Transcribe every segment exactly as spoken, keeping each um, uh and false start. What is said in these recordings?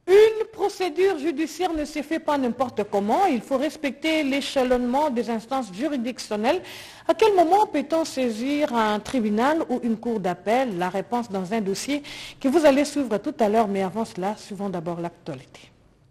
Une procédure judiciaire ne se fait pas n'importe comment. Il faut respecter l'échelonnement des instances juridictionnelles. À quel moment peut-on saisir un tribunal ou une cour d'appel? La réponse dans un dossier que vous allez suivre tout à l'heure, mais avant cela, suivons d'abord l'actualité.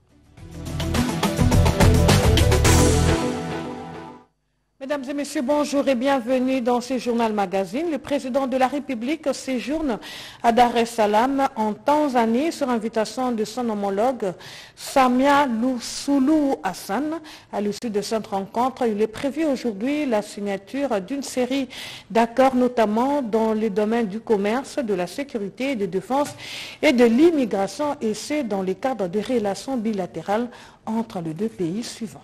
Mesdames et messieurs, bonjour et bienvenue dans ce journal magazine. Le président de la République séjourne à Dar es Salaam en Tanzanie sur invitation de son homologue Samia Suluhu Hassan. À l'issue de cette rencontre, il est prévu aujourd'hui la signature d'une série d'accords, notamment dans les domaines du commerce, de la sécurité, de défense et de l'immigration, et c'est dans le cadre de relations bilatérales entre les deux pays suivants.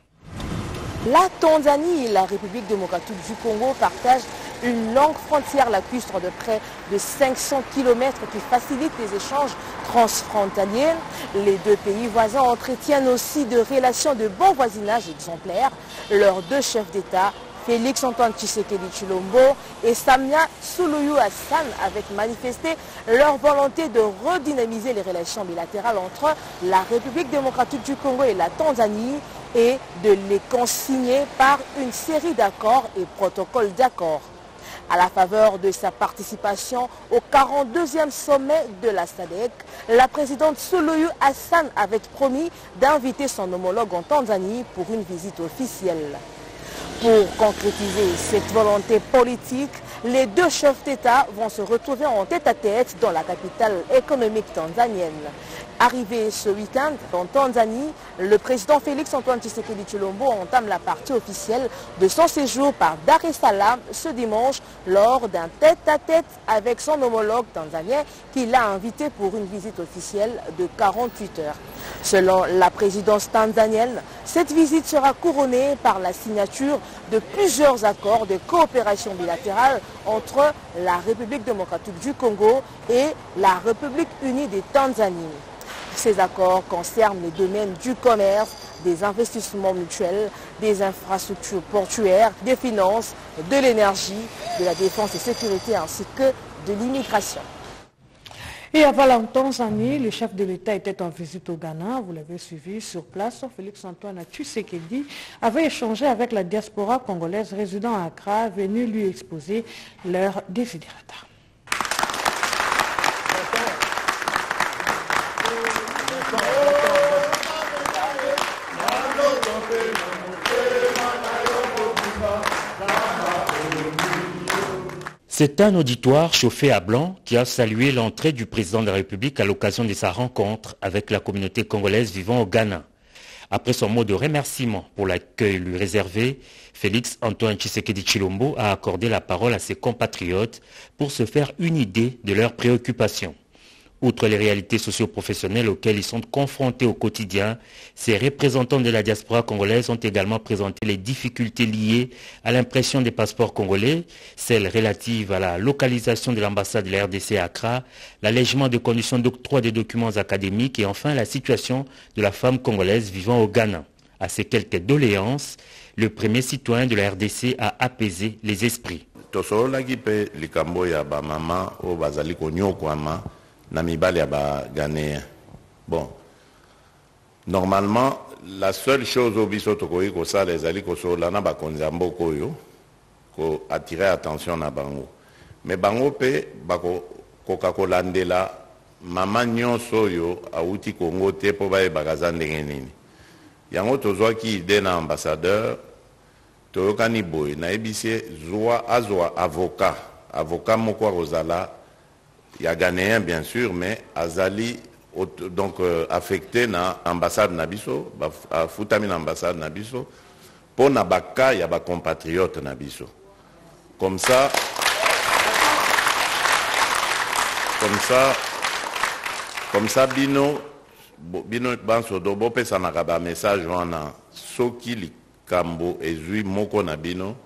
La Tanzanie et la République démocratique du Congo partagent une longue frontière lacustre de près de cinq cents kilomètres qui facilite les échanges transfrontaliers. Les deux pays voisins entretiennent aussi de relations de bon voisinage exemplaires. Leurs deux chefs d'État, Félix Antoine Tshisekedi Tshilombo et Samia Suluhu Hassan, avaient manifesté leur volonté de redynamiser les relations bilatérales entre la République démocratique du Congo et la Tanzanie et de les consigner par une série d'accords et protocoles d'accords. À la faveur de sa participation au quarante-deuxième sommet de la SADC, la présidente Suluhu Hassan avait promis d'inviter son homologue en Tanzanie pour une visite officielle. Pour concrétiser cette volonté politique, les deux chefs d'État vont se retrouver en tête-à-tête dans la capitale économique tanzanienne. Arrivé ce week-end en Tanzanie, le président Félix Antoine Tshisekedi Tshilombo entame la partie officielle de son séjour par Dar es Salaam ce dimanche lors d'un tête-à-tête avec son homologue tanzanien qui l'a invité pour une visite officielle de quarante-huit heures. Selon la présidence tanzanienne, cette visite sera couronnée par la signature de plusieurs accords de coopération bilatérale entre la République démocratique du Congo et la République unie de Tanzanie. Ces accords concernent les domaines du commerce, des investissements mutuels, des infrastructures portuaires, des finances, de l'énergie, de la défense et sécurité ainsi que de l'immigration. Et avant en Tanzanie, le chef de l'État était en visite au Ghana. Vous l'avez suivi sur place. Félix Antoine Tshisekedi avait échangé avec la diaspora congolaise résidant à Accra, venue lui exposer leurs désiderata. C'est un auditoire chauffé à blanc qui a salué l'entrée du président de la République à l'occasion de sa rencontre avec la communauté congolaise vivant au Ghana. Après son mot de remerciement pour l'accueil lui réservé, Félix Antoine Tshisekedi Tshilombo a accordé la parole à ses compatriotes pour se faire une idée de leurs préoccupations. Outre les réalités socio-professionnelles auxquelles ils sont confrontés au quotidien, ces représentants de la diaspora congolaise ont également présenté les difficultés liées à l'impression des passeports congolais, celles relatives à la localisation de l'ambassade de la R D C à Accra, l'allègement des conditions d'octroi des documents académiques et enfin la situation de la femme congolaise vivant au Ghana. À ces quelques doléances, le premier citoyen de la R D C a apaisé les esprits. Bon, normalement, la seule chose au biso tokoyi ko ça les ali ko so lana ba konzambo koyo ko attirer attention na bango. Mais bango pe bako koka kolandela mama nyonso yo auti Congo te po ba bagaza ndenge nini. Yango tozwaki ide na ambassadeur toyokani boy na ebise zwa azwa avocat, avocat moko rozala. Il y a Ghanéen bien sûr, mais Azali donc euh, affecté na ambassade Nabiso, à Foutami ambassade Nabiso, pour Nabaka il y a ba compatriotes Nabiso. Comme ça, comme ça, comme ça bino bino banso dobo pe ça n'a message wana soki likambo ezui moko na bino.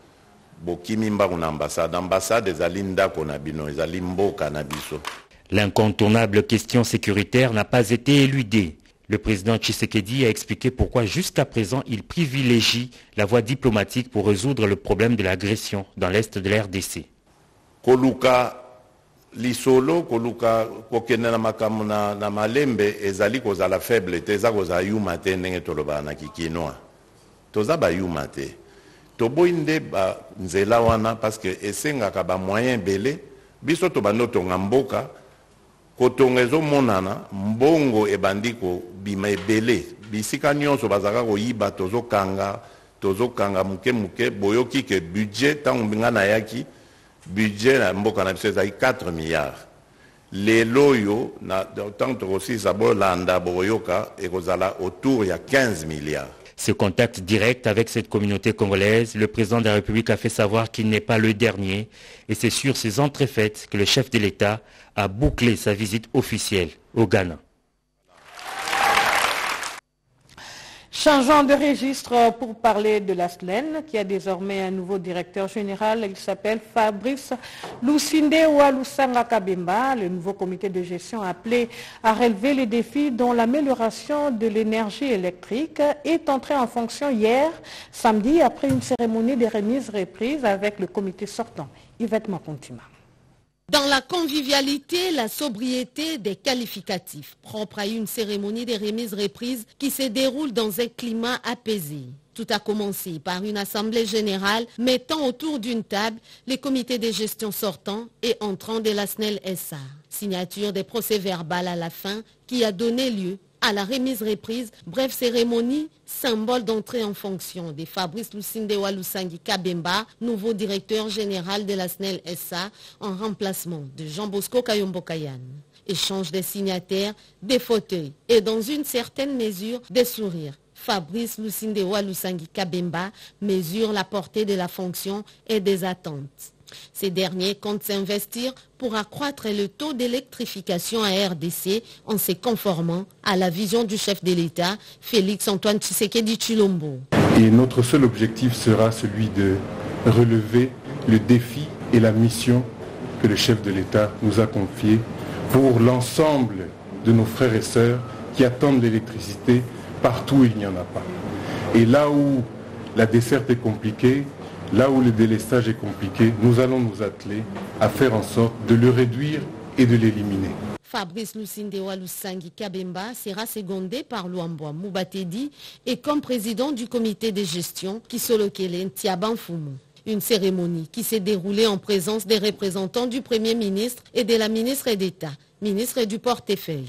L'incontournable question sécuritaire n'a pas été éludée. Le président Tshisekedi a expliqué pourquoi jusqu'à présent il privilégie la voie diplomatique pour résoudre le problème de l'agression dans l'est de la R D C. Koluka lisolo koluka kokende na makambo na, na malembe ezali kozala faible te eza kozala yuma te ndenge tolobaka na kikinois toza bayuma te toboyi nde banzela wana parce que esengaka bamoyen ebele biso tobandi otonga mboka kotonga ezomonana mbongo ebandi kobima ebele bisika nyonso bazalaka koyiba tozokanga tozokanga muke muke boyoki ke budget ntango mbinga nayaki budget na mboka na biso ezali quatre milliards lelo oyo ntango tokosisa bolanda boyoka ekozala autour ya quinze milliards. Ce contact direct avec cette communauté congolaise, le président de la République a fait savoir qu'il n'est pas le dernier et c'est sur ces entrefaites que le chef de l'État a bouclé sa visite officielle au Ghana. Changeons de registre pour parler de la S L E N qui a désormais un nouveau directeur général. Il s'appelle Fabrice Lusinde Walusanga Kabemba. Le nouveau comité de gestion appelé à relever les défis dont l'amélioration de l'énergie électrique est entré en fonction hier, samedi, après une cérémonie de remise-reprise avec le comité sortant. Yvette Makontima. Dans la convivialité, la sobriété des qualificatifs, propre à une cérémonie de remise-reprise qui se déroule dans un climat apaisé. Tout a commencé par une assemblée générale mettant autour d'une table les comités de gestion sortants et entrants de la S N E L S A. Signature des procès-verbal à la fin qui a donné lieu à la remise-reprise, bref cérémonie, symbole d'entrée en fonction de Fabrice Lusinde Walusangi Kabemba, nouveau directeur général de la S N E L S A, en remplacement de Jean Bosco Kayombo Kayan. Échange des signataires, des fauteuils et dans une certaine mesure des sourires. Fabrice Lusinde Walusangi Kabemba mesure la portée de la fonction et des attentes. Ces derniers comptent s'investir pour accroître le taux d'électrification à R D C en se conformant à la vision du chef de l'État, Félix Antoine Tshisekedi Tshilombo. Et notre seul objectif sera celui de relever le défi et la mission que le chef de l'État nous a confiée pour l'ensemble de nos frères et sœurs qui attendent l'électricité partout où il n'y en a pas. Et là où la desserte est compliquée, là où le délestage est compliqué, nous allons nous atteler à faire en sorte de le réduire et de l'éliminer. Fabrice Lusinde Walusangi Kabemba sera secondé par Luamboa Moubatedi et comme président du comité de gestion Kisolokele Ntiabanfumu. Une cérémonie qui s'est déroulée en présence des représentants du Premier ministre et de la ministre d'État, ministre du portefeuille.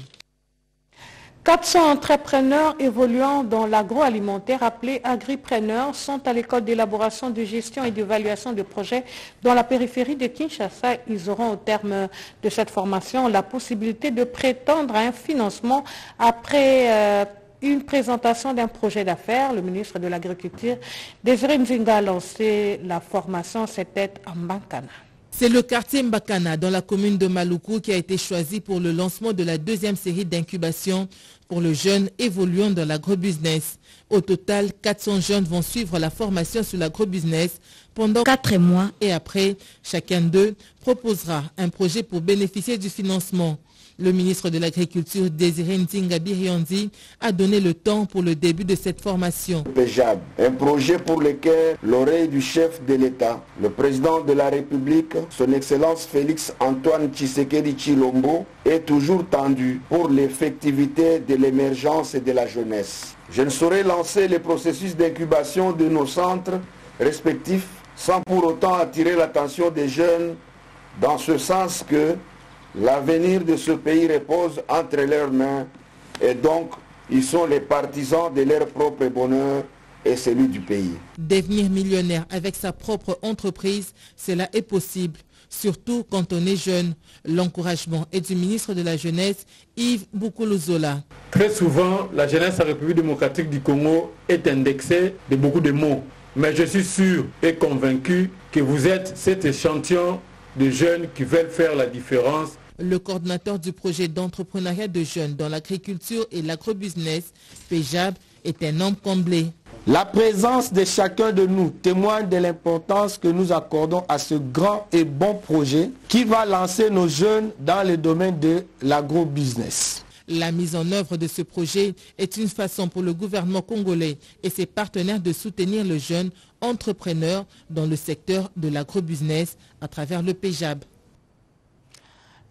quatre cents entrepreneurs évoluant dans l'agroalimentaire appelés agripreneurs sont à l'école d'élaboration de gestion et d'évaluation de projets dans la périphérie de Kinshasa. Ils auront au terme de cette formation la possibilité de prétendre à un financement après euh, une présentation d'un projet d'affaires. Le ministre de l'Agriculture, Désiré Nzinga, a lancé la formation, c'était en Mbakana. C'est le quartier Mbakana dans la commune de Maluku qui a été choisi pour le lancement de la deuxième série d'incubation pour le jeune évoluant dans l'agrobusiness. Au total, quatre cents jeunes vont suivre la formation sur l'agrobusiness pendant quatre mois et après, chacun d'eux proposera un projet pour bénéficier du financement. Le ministre de l'Agriculture, Désiré Nzinga Birionzi, a donné le temps pour le début de cette formation. Péjab, un projet pour lequel l'oreille du chef de l'État, le président de la République, son Excellence Félix Antoine Tshisekedi Tshilombo, est toujours tendue pour l'effectivité de l'émergence et de la jeunesse. Je ne saurais lancer le processus d'incubation de nos centres respectifs sans pour autant attirer l'attention des jeunes dans ce sens que l'avenir de ce pays repose entre leurs mains et donc ils sont les partisans de leur propre bonheur et celui du pays. Devenir millionnaire avec sa propre entreprise, cela est possible, surtout quand on est jeune. L'encouragement est du ministre de la Jeunesse, Yves Boukoulouzola. Très souvent, la jeunesse de la République démocratique du Congo est indexée de beaucoup de mots. Mais je suis sûr et convaincu que vous êtes cet échantillon de jeunes qui veulent faire la différence. Le coordinateur du projet d'entrepreneuriat de jeunes dans l'agriculture et l'agrobusiness, Péjab, est un homme comblé. La présence de chacun de nous témoigne de l'importance que nous accordons à ce grand et bon projet qui va lancer nos jeunes dans le domaine de l'agrobusiness. La mise en œuvre de ce projet est une façon pour le gouvernement congolais et ses partenaires de soutenir le jeune entrepreneur dans le secteur de l'agrobusiness à travers le Péjab.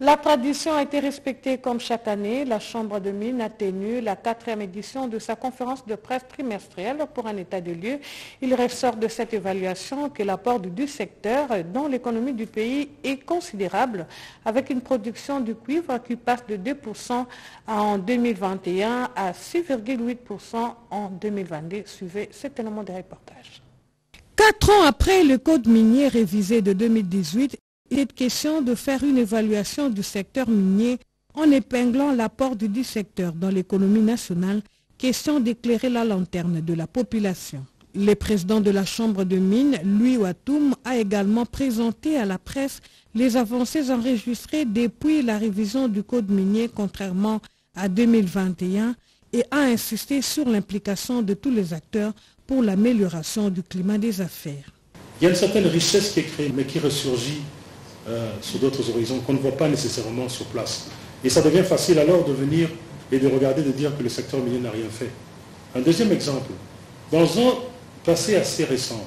La tradition a été respectée comme chaque année. La Chambre de mines a tenu la quatrième édition de sa conférence de presse trimestrielle pour un état de lieu. Il ressort de cette évaluation que l'apport du secteur dans l'économie du pays est considérable, avec une production du cuivre qui passe de deux pour cent en deux mille vingt et un à six virgule huit pour cent en deux mille vingt-deux. Suivez cet élément de reportage. Quatre ans après le code minier révisé de deux mille dix-huit, il est question de faire une évaluation du secteur minier en épinglant l'apport du dit secteur dans l'économie nationale, question d'éclairer la lanterne de la population. Le président de la Chambre de mines, Louis Watoum, a également présenté à la presse les avancées enregistrées depuis la révision du code minier contrairement à deux mille vingt et un et a insisté sur l'implication de tous les acteurs pour l'amélioration du climat des affaires. Il y a une certaine richesse qui est créée mais qui ressurgit Euh, sur d'autres horizons qu'on ne voit pas nécessairement sur place. Et ça devient facile alors de venir et de regarder, de dire que le secteur minier n'a rien fait. Un deuxième exemple, dans un passé assez récent,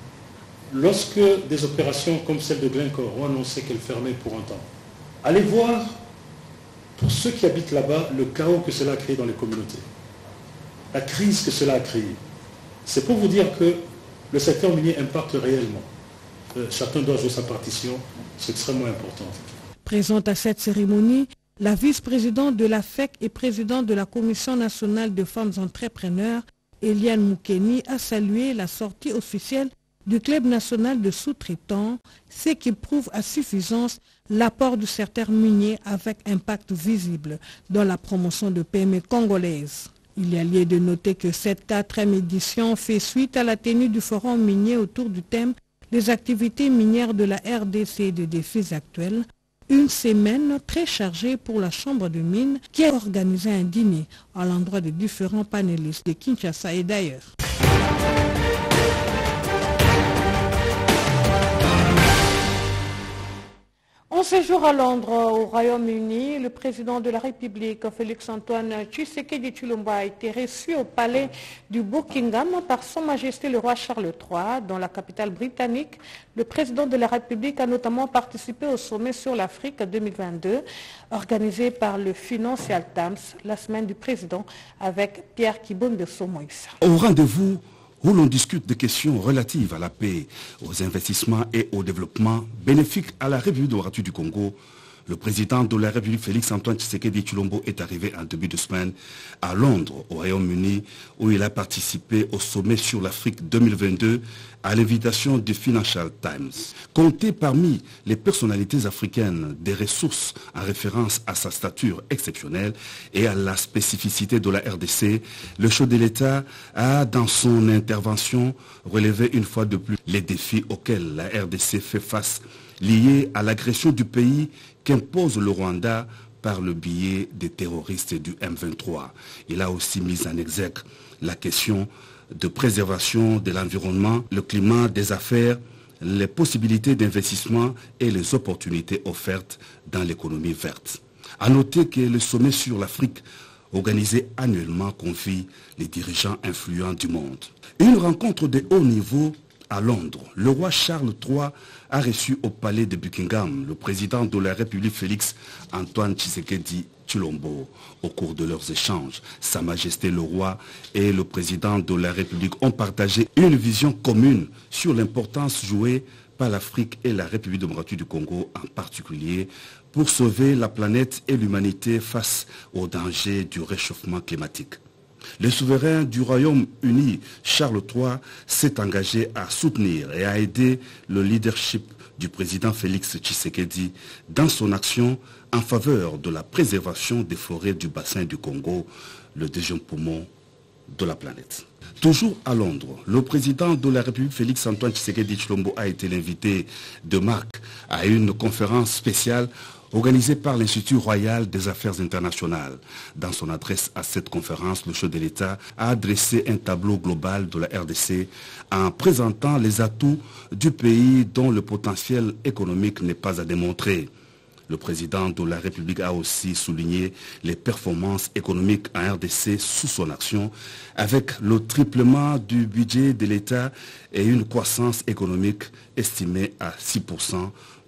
lorsque des opérations comme celle de Glencore ont annoncé qu'elles fermaient pour un temps, allez voir, pour ceux qui habitent là-bas, le chaos que cela a créé dans les communautés, la crise que cela a créée. C'est pour vous dire que le secteur minier impacte réellement. Euh, chacun doit jouer sa partition, c'est extrêmement important. Présente à cette cérémonie, la vice-présidente de la F E C et présidente de la Commission nationale de femmes entrepreneurs, Eliane Moukeni, a salué la sortie officielle du Club national de sous-traitants, ce qui prouve à suffisance l'apport du secteur minier avec impact visible dans la promotion de P M E congolaises. Il y a lieu de noter que cette quatrième édition fait suite à la tenue du forum minier autour du thème des activités minières de la R D C et des défis actuels, une semaine très chargée pour la Chambre de mines qui a organisé un dîner à l'endroit de différents panélistes de Kinshasa et d'ailleurs. En séjour à Londres, au Royaume-Uni, le président de la République, Félix-Antoine Tshisekedi Tshilombo, a été reçu au palais du Buckingham par Son Majesté le roi Charles trois, dans la capitale britannique. Le président de la République a notamment participé au sommet sur l'Afrique deux mille vingt-deux, organisé par le Financial Times, la semaine du président, avec Pierre Kibonde Somoïsa. Au rendez-vous où l'on discute des questions relatives à la paix, aux investissements et au développement bénéfiques à la République démocratique du Congo, le président de la République Félix-Antoine Tshisekedi Tshilombo est arrivé en début de semaine à Londres, au Royaume-Uni, où il a participé au sommet sur l'Afrique deux mille vingt-deux à l'invitation du Financial Times. Compté parmi les personnalités africaines des ressources en référence à sa stature exceptionnelle et à la spécificité de la R D C, le chef de l'État a, dans son intervention, relevé une fois de plus les défis auxquels la R D C fait face liés à l'agression du pays qu'impose le Rwanda par le biais des terroristes du M vingt-trois. Il a aussi mis en exergue la question de préservation de l'environnement, le climat des affaires, les possibilités d'investissement et les opportunités offertes dans l'économie verte. À noter que le sommet sur l'Afrique organisé annuellement confie les dirigeants influents du monde. Une rencontre de haut niveau à Londres. Le roi Charles trois a reçu au palais de Buckingham le président de la République Félix-Antoine Tshisekedi Tshilombo. Au cours de leurs échanges, Sa Majesté le roi et le président de la République ont partagé une vision commune sur l'importance jouée par l'Afrique et la République démocratique du Congo en particulier pour sauver la planète et l'humanité face aux dangers du réchauffement climatique. Le souverain du Royaume-Uni, Charles trois, s'est engagé à soutenir et à aider le leadership du président Félix Tshisekedi dans son action en faveur de la préservation des forêts du bassin du Congo, le deuxième poumon de la planète. Toujours à Londres, le président de la République Félix-Antoine Tshisekedi Tshilombo a été l'invité de marque à une conférence spéciale organisée par l'Institut royal des affaires internationales. Dans son adresse à cette conférence, le chef de l'État a adressé un tableau global de la R D C en présentant les atouts du pays dont le potentiel économique n'est pas à démontrer. Le président de la République a aussi souligné les performances économiques en R D C sous son action, avec le triplement du budget de l'État et une croissance économique estimée à six pour cent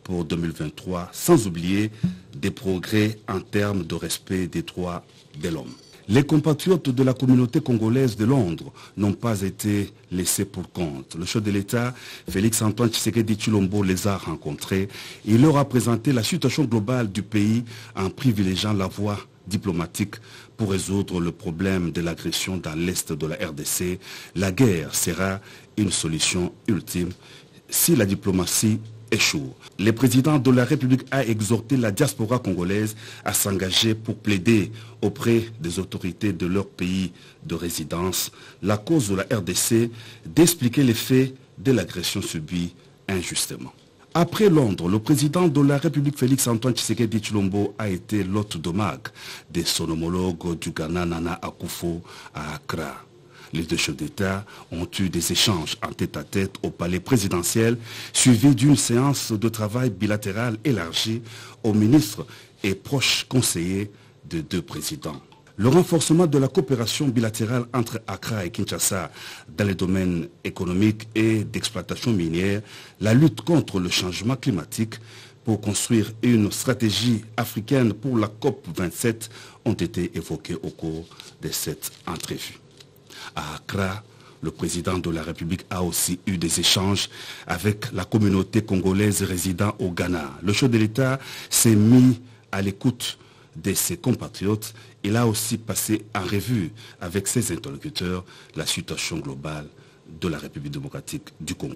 pour deux mille vingt-trois, sans oublier des progrès en termes de respect des droits de l'homme. Les compatriotes de la communauté congolaise de Londres n'ont pas été laissés pour compte. Le chef de l'État, Félix Antoine Tshisekedi Tshilombo, les a rencontrés. Il leur a présenté la situation globale du pays en privilégiant la voie diplomatique pour résoudre le problème de l'agression dans l'est de la R D C. La guerre sera une solution ultime si la diplomatie échoue. Le président de la République a exhorté la diaspora congolaise à s'engager pour plaider auprès des autorités de leur pays de résidence la cause de la R D C, d'expliquer les faits de l'agression subie injustement. Après Londres, le président de la République Félix Antoine Tshisekedi Tshilombo a été l'hôte de marque de son homologue du Ghana Nana Akufo à Accra. Les deux chefs d'État ont eu des échanges en tête-à-tête au palais présidentiel, suivis d'une séance de travail bilatérale élargie aux ministres et proches conseillers des deux présidents. Le renforcement de la coopération bilatérale entre Accra et Kinshasa dans les domaines économiques et d'exploitation minière, la lutte contre le changement climatique pour construire une stratégie africaine pour la COP vingt-sept ont été évoqués au cours de cette entrevue. À Accra, le président de la République a aussi eu des échanges avec la communauté congolaise résidant au Ghana. Le chef de l'État s'est mis à l'écoute de ses compatriotes. Il a aussi passé en revue avec ses interlocuteurs la situation globale de la République démocratique du Congo.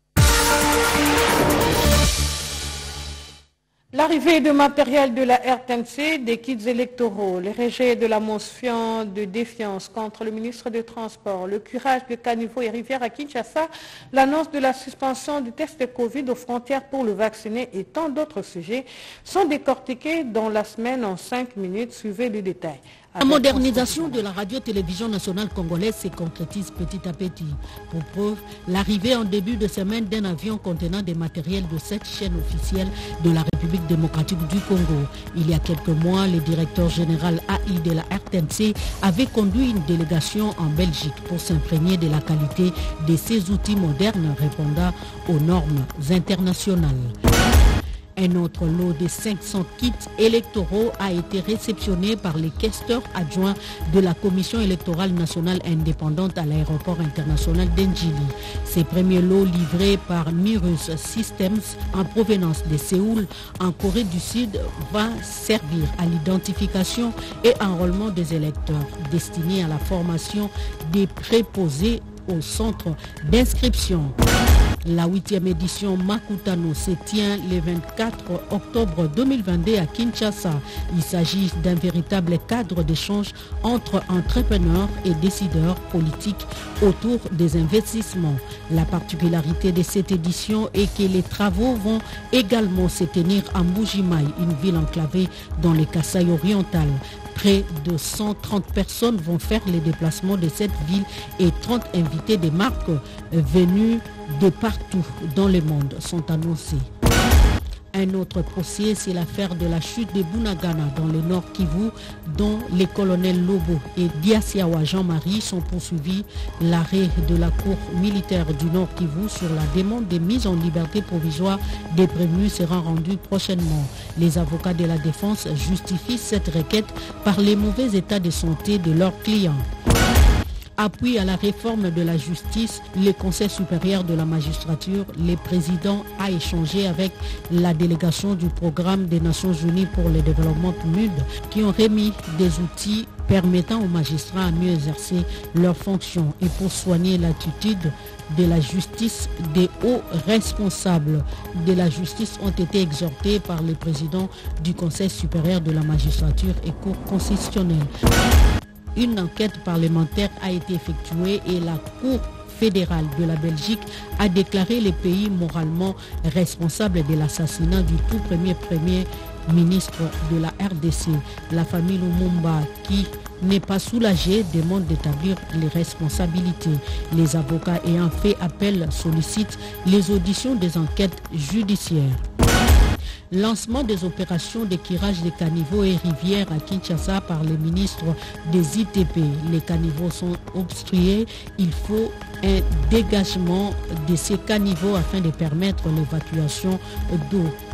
L'arrivée de matériel de la R T N C, des kits électoraux, le rejet de la motion de défiance contre le ministre des Transports, le curage de caniveaux et rivières à Kinshasa, l'annonce de la suspension du test Covid aux frontières pour le vacciner et tant d'autres sujets sont décortiqués dans la semaine en cinq minutes. Suivez le détail. La modernisation de la radio-télévision nationale congolaise se concrétise petit à petit. Pour preuve, l'arrivée en début de semaine d'un avion contenant des matériels de cette chaîne officielle de la République démocratique du Congo. Il y a quelques mois, le directeur général A I de la R T N C avait conduit une délégation en Belgique pour s'imprégner de la qualité de ces outils modernes répondant aux normes internationales. Un autre lot de cinq cents kits électoraux a été réceptionné par les questeurs adjoints de la Commission électorale nationale indépendante à l'aéroport international d'Ndjili. Ces premiers lots livrés par Mirus Systems en provenance de Séoul, en Corée du Sud, vont servir à l'identification et enrôlement des électeurs, destinés à la formation des préposés au centre d'inscription. La huitième édition Makutano se tient le vingt-quatre octobre deux mille vingt-deux à Kinshasa. Il s'agit d'un véritable cadre d'échange entre entrepreneurs et décideurs politiques autour des investissements. La particularité de cette édition est que les travaux vont également se tenir à Mbuji-Mayi, une ville enclavée dans le Kasaï oriental. Près de cent trente personnes vont faire les déplacements de cette ville et trente invités des marques venus de partout dans le monde sont annoncés. Un autre procès, c'est l'affaire de la chute de Bunagana dans le Nord Kivu, dont les colonels Lobo et Diasiawa Jean-Marie sont poursuivis. L'arrêt de la Cour militaire du Nord Kivu sur la demande de mise en liberté provisoire des prévenus sera rendu prochainement. Les avocats de la défense justifient cette requête par les mauvais états de santé de leurs clients. Appui à la réforme de la justice, le Conseil supérieur de la magistrature, le président a échangé avec la délégation du programme des Nations Unies pour le développement M U D qui ont remis des outils permettant aux magistrats à mieux exercer leurs fonctions et pour soigner l'attitude de la justice. Des hauts responsables de la justice ont été exhortés par le président du Conseil supérieur de la magistrature et Cour constitutionnelle. Une enquête parlementaire a été effectuée et la Cour fédérale de la Belgique a déclaré les pays moralement responsables de l'assassinat du tout premier premier ministre de la R D C. La famille Lumumba, qui n'est pas soulagée, demande d'établir les responsabilités. Les avocats ayant fait appel sollicitent les auditions des enquêtes judiciaires. Lancement des opérations de curage des caniveaux et rivières à Kinshasa par les ministres des I T P. Les caniveaux sont obstrués. Il faut un dégagement de ces caniveaux afin de permettre l'évacuation d'eau.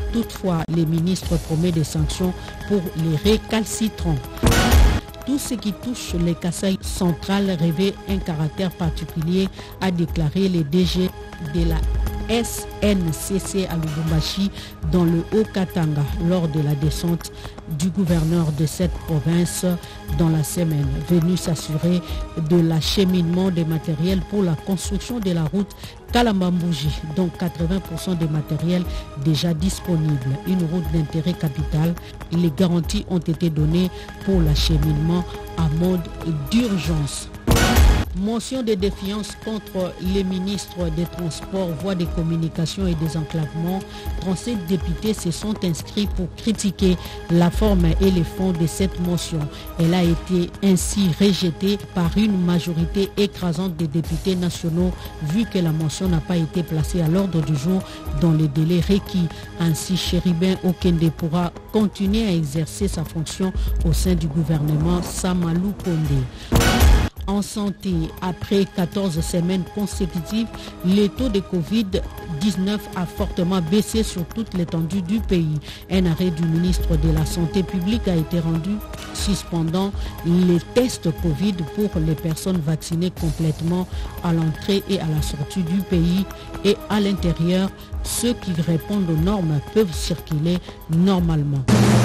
Toutefois, les ministres promettent des sanctions pour les récalcitrants. Tout ce qui touche les Kasaï centrales revêt un caractère particulier, a déclaré le D G de la S N C C à Lubumbashi dans le Haut-Katanga lors de la descente du gouverneur de cette province dans la semaine, venu s'assurer de l'acheminement des matériels pour la construction de la route Kalambambouji, dont quatre-vingts pour cent des matériels déjà disponibles. Une route d'intérêt capital. Les garanties ont été données pour l'acheminement à mode d'urgence. Motion de défiance contre les ministres des Transports, Voies des Communications et des Enclavements. trente-sept députés se sont inscrits pour critiquer la forme et les fonds de cette motion. Elle a été ainsi rejetée par une majorité écrasante des députés nationaux, vu que la motion n'a pas été placée à l'ordre du jour dans les délais requis. Ainsi, Chéribin Okende pourra continuer à exercer sa fonction au sein du gouvernement Samalou Kondé. En santé, après quatorze semaines consécutives, le taux de covid dix-neuf a fortement baissé sur toute l'étendue du pays. Un arrêt du ministre de la Santé publique a été rendu suspendant les tests Covid pour les personnes vaccinées complètement à l'entrée et à la sortie du pays, et à l'intérieur, ceux qui répondent aux normes peuvent circuler normalement.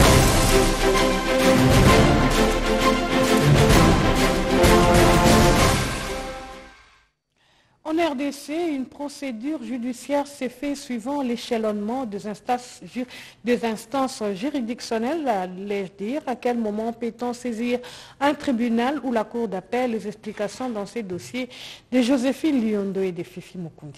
En R D C, une procédure judiciaire s'est faite suivant l'échelonnement des instances, des instances juridictionnelles. Allais-je dire, à quel moment peut-on saisir un tribunal ou la cour d'appel? Les explications dans ces dossiers de Joséphine Liondo et de Fifi Mukundi.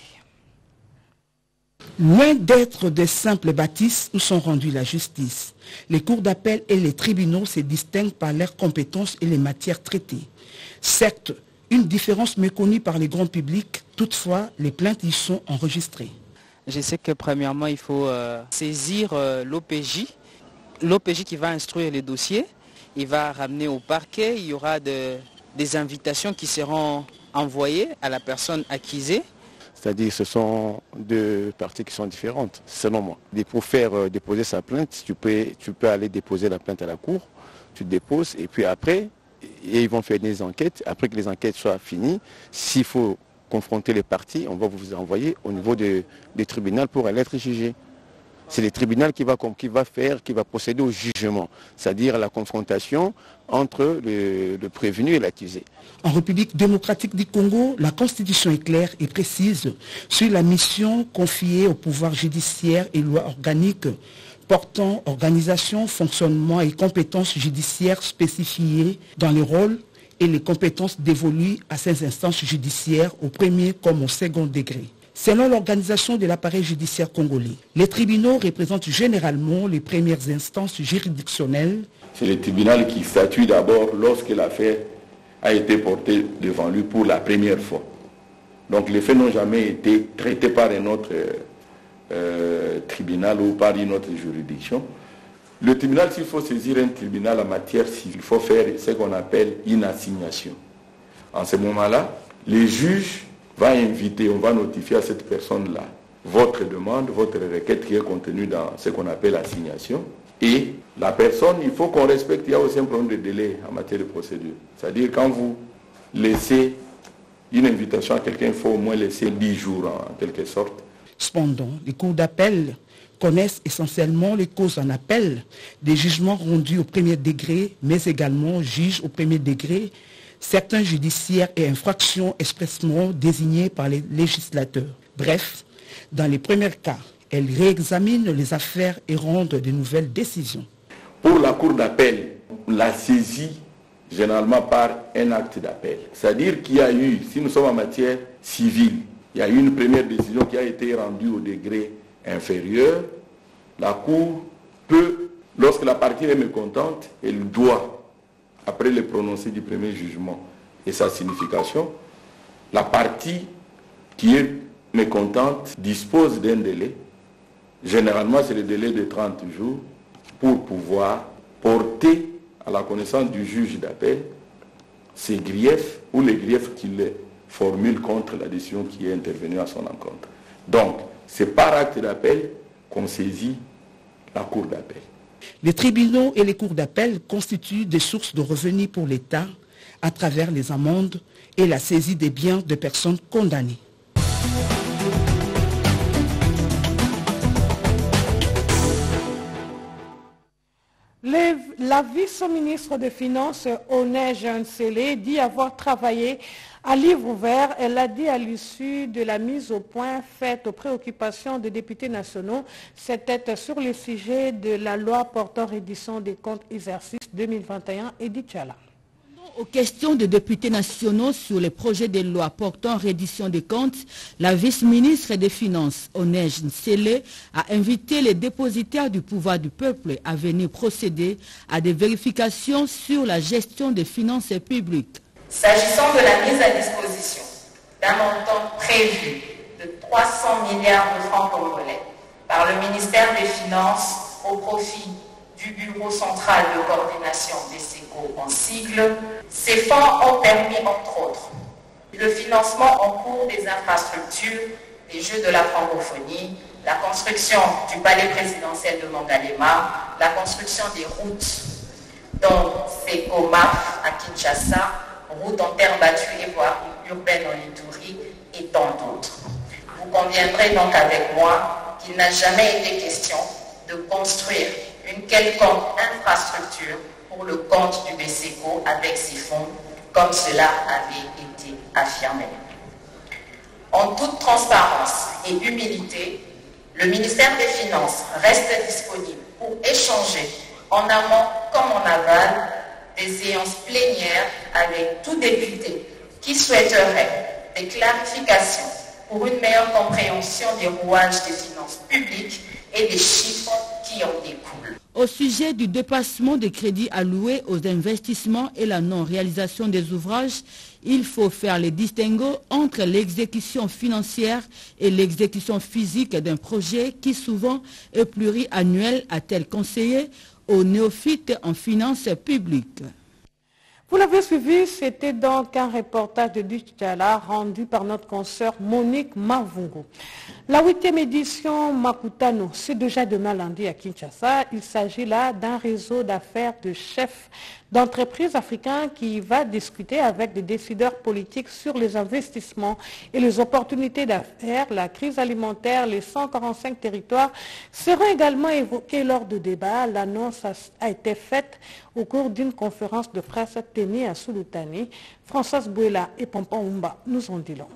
Loin d'être des simples bâtisses où sont rendues la justice, les cours d'appel et les tribunaux se distinguent par leurs compétences et les matières traitées. Certes, une différence méconnue par les grands publics, toutefois, les plaintes y sont enregistrées. Je sais que premièrement, il faut euh, saisir euh, l'O P J. L'O P J qui va instruire les dossiers, il va ramener au parquet, il y aura de, des invitations qui seront envoyées à la personne accusée. C'est-à-dire que ce sont deux parties qui sont différentes, selon moi. Et pour faire euh, déposer sa plainte, tu peux, tu peux aller déposer la plainte à la cour, tu déposes, et puis après, et ils vont faire des enquêtes. Après que les enquêtes soient finies, s'il faut confronter les parties, on va vous envoyer au niveau de, des tribunaux pour aller être jugé. C'est le tribunal qui va, qui va faire, qui va procéder au jugement, c'est-à-dire la confrontation entre le, le prévenu et l'accusé. En République démocratique du Congo, la Constitution est claire et précise sur la mission confiée au pouvoir judiciaire et loi organique portant organisation, fonctionnement et compétences judiciaires spécifiées dans les rôles et les compétences dévolues à ces instances judiciaires au premier comme au second degré. Selon l'organisation de l'appareil judiciaire congolais, les tribunaux représentent généralement les premières instances juridictionnelles. C'est le tribunal qui statue d'abord lorsque l'affaire a été portée devant lui pour la première fois. Donc les faits n'ont jamais été traités par un autre euh, tribunal ou par une autre juridiction. Le tribunal, s'il faut saisir un tribunal en matière civile, il faut faire ce qu'on appelle une assignation. En ce moment-là, les juges vont inviter, on va notifier à cette personne-là votre demande, votre requête qui est contenue dans ce qu'on appelle l'assignation. Et la personne, il faut qu'on respecte, il y a aussi un problème de délai en matière de procédure. C'est-à-dire quand vous laissez une invitation à quelqu'un, il faut au moins laisser dix jours en quelque sorte. Cependant, les cours d'appel connaissent essentiellement les causes en appel, des jugements rendus au premier degré, mais également juges au premier degré, certains judiciaires et infractions expressément désignés par les législateurs. Bref, dans les premiers cas, elles réexaminent les affaires et rendent de nouvelles décisions. Pour la cour d'appel, la saisie généralement par un acte d'appel. C'est-à-dire qu'il y a eu, si nous sommes en matière civile, il y a eu une première décision qui a été rendue au degré inférieur. La cour peut, lorsque la partie est mécontente, elle doit, après le prononcé du premier jugement et sa signification, la partie qui est mécontente dispose d'un délai. Généralement, c'est le délai de trente jours pour pouvoir porter à la connaissance du juge d'appel ses griefs ou les griefs qu'il formule contre la décision qui est intervenue à son encontre. Donc, c'est par acte d'appel qu'on saisit la cour d'appel. Les tribunaux et les cours d'appel constituent des sources de revenus pour l'État à travers les amendes et la saisie des biens de personnes condamnées. Les, la vice-ministre des Finances, Onej Nsele, dit avoir travaillé à livre ouvert. Elle l'a dit à l'issue de la mise au point faite aux préoccupations des députés nationaux. C'était sur le sujet de la loi portant reddition des comptes exercice deux mille vingt et un et d'Itchala. Aux questions des députés nationaux sur les projets de loi portant reddition des comptes, la vice-ministre des Finances, Onej Nsele, a invité les dépositaires du pouvoir du peuple à venir procéder à des vérifications sur la gestion des finances publiques. S'agissant de la mise à disposition d'un montant prévu de trois cents milliards de francs congolais par le ministère des Finances au profit du Bureau central de coordination des S E C O en sigle, ces fonds ont permis, entre autres, le financement en cours des infrastructures, des Jeux de la francophonie, la construction du palais présidentiel de Mangalema, la construction des routes, dont S E C O M A F à Kinshasa, route en terre battue et voirie urbaine en Ituri et tant d'autres. Vous conviendrez donc avec moi qu'il n'a jamais été question de construire une quelconque infrastructure pour le compte du B C E C O avec ces fonds, comme cela avait été affirmé. En toute transparence et humilité, le ministère des Finances reste disponible pour échanger en amont comme en aval des séances plénières avec tout député qui souhaiterait des clarifications pour une meilleure compréhension des rouages des finances publiques et des chiffres qui en découlent. Au sujet du dépassement des crédits alloués aux investissements et la non-réalisation des ouvrages, il faut faire les distinguos entre l'exécution financière et l'exécution physique d'un projet qui souvent est pluriannuel, a-t-elle conseillé aux néophytes en finances publiques. Vous l'avez suivi, c'était donc un reportage de Dichala rendu par notre consoeur Monique Mavungo. La huitième édition Makutano, c'est déjà demain lundi à Kinshasa. Il s'agit là d'un réseau d'affaires de chefs d'entreprises africains qui va discuter avec des décideurs politiques sur les investissements et les opportunités d'affaires. La crise alimentaire, les cent quarante-cinq territoires seront également évoqués lors de débats. L'annonce a été faite au cours d'une conférence de presse tenue à Sulutani. Françoise Bouela et Pompon Oumba nous en dit long.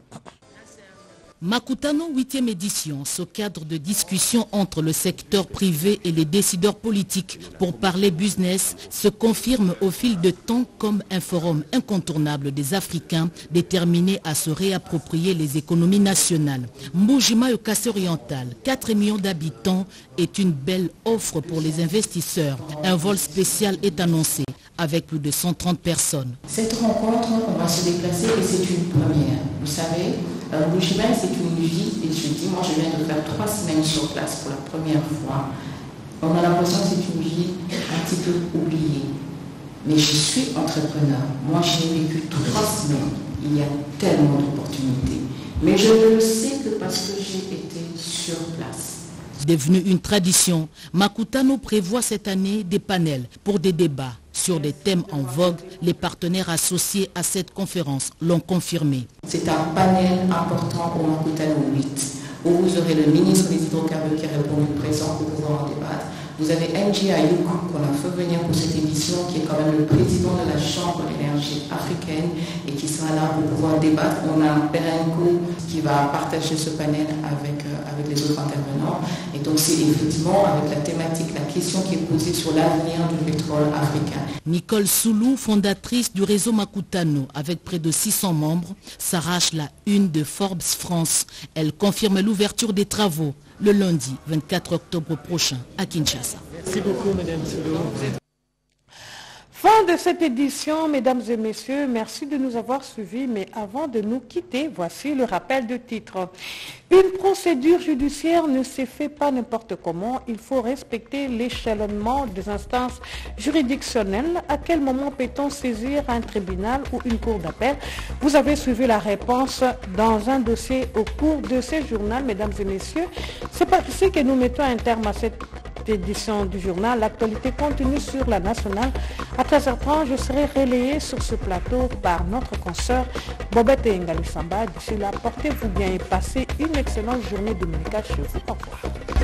Makutano huitième édition, ce cadre de discussion entre le secteur privé et les décideurs politiques pour parler business se confirme au fil de temps comme un forum incontournable des Africains déterminés à se réapproprier les économies nationales. Mbujima Yokase oriental, quatre millions d'habitants, est une belle offre pour les investisseurs. Un vol spécial est annoncé avec plus de cent trente personnes. Cette rencontre, on va se déplacer et c'est une première. Vous savez, Mbujima, c'est une vie, et je dis, moi je viens de faire trois semaines sur place pour la première fois. On a l'impression que c'est une vie un petit peu oubliée. Mais je suis entrepreneur. Moi j'ai vécu trois semaines. Il y a tellement d'opportunités. Mais je ne le sais que parce que j'ai été sur place. Devenu une tradition, Makutano prévoit cette année des panels pour des débats sur des thèmes en vogue. Les partenaires associés à cette conférence l'ont confirmé. C'est un panel important pour Makutano huit, où vous aurez le ministre des Hydrocarbures qui a répondu présent pour pouvoir en débattre. Vous avez N G Ayuk qu'on a fait venir pour cette édition, qui est quand même le président de la Chambre d'énergie africaine et qui sera là pour pouvoir débattre. On a Berenko qui va partager ce panel avec, euh, avec les autres intervenants. Et donc c'est effectivement avec la thématique, la question qui est posée sur l'avenir du pétrole africain. Nicole Soulou, fondatrice du réseau Makutano, avec près de six cents membres, s'arrache la une de Forbes France. Elle confirme l'ouverture des travaux le lundi vingt-quatre octobre prochain à Kinshasa. Merci beaucoup, Madame Soulou. Fin de cette édition, mesdames et messieurs, merci de nous avoir suivis, mais avant de nous quitter, voici le rappel de titre. Une procédure judiciaire ne se fait pas n'importe comment, il faut respecter l'échelonnement des instances juridictionnelles. À quel moment peut-on saisir un tribunal ou une cour d'appel? Vous avez suivi la réponse dans un dossier au cours de ce journal, mesdames et messieurs. C'est par ici que nous mettons un terme à cette cette édition du journal. L'actualité continue sur la nationale. À treize heures trente, je serai relayé sur ce plateau par notre consoeur Bobette Ngalissamba. D'ici là, portez-vous bien et passez une excellente journée dominicale chez vous. Au revoir.